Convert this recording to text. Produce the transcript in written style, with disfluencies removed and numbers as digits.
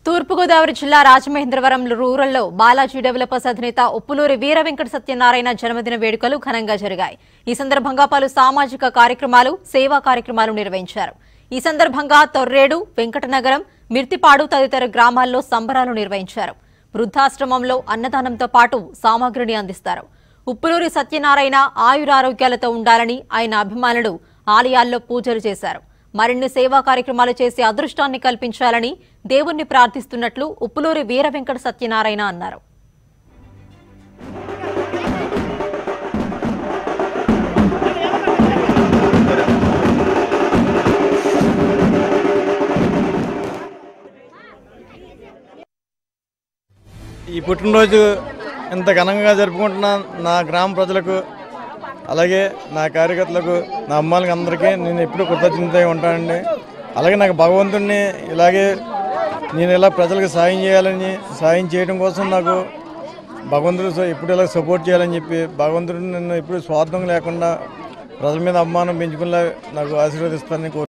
తూర్పుగోదావరి జిల్లా రాజమహేంద్రవరం రూరల్లో బాలాజీ డెవలపర్స్ అధినేత ఉప్పులూరి వీర వెంకట సత్యనారాయణ జన్మదిన వేడుకలు ఘనంగా జరిగాయి. ఈ సందర్భంగా పలు సామాజిక కార్యక్రమాలు, సేవా కార్యక్రమాలు నిర్వహించారు. ఈ సందర్భంగా తొర్రేడు, వెంకటనగరం, మిర్తిపాడు తదితర గ్రామాల్లో సంబరాలు నిర్వహించారు. వృద్ధాశ్రమంలో అన్నదానంతో పాటు సామాగ్రిని అందిస్తారు. ఉప్పులూరి సత్యనారాయణ ఆయురారోగ్యాలతో ఉండాలని ఆయన అభిమానులు ఆలయాల్లో పూజలు చేశారు. మరిన్ని సేవా కార్యక్రమాలు చేసి అదృష్టాన్ని కల్పించాలని దేవుణ్ణి ప్రార్థిస్తున్నట్లు ఉప్పులూరి వీర వెంకట సత్యనారాయణ అన్నారు. ఈ పుట్టినరోజు ఇంత ఘనంగా జరుపుకుంటున్న నా గ్రామ ప్రజలకు, అలాగే నా కార్యకర్తలకు, నా అమ్మాయిలకు అందరికీ నేను ఎప్పుడూ కృతజ్ఞతగా ఉంటానండి. అలాగే నాకు భగవంతుడిని ఇలాగే నేను ఇలా ప్రజలకు సాయం చేయడం కోసం నాకు భగవంతుడు ఎప్పుడు ఇలా సపోర్ట్ చేయాలని చెప్పి భగవంతుడు నన్ను ఎప్పుడు స్వార్థం లేకుండా ప్రజల మీద అభిమానం పెంచుకునేలా నాకు ఆశీర్వదిస్తానని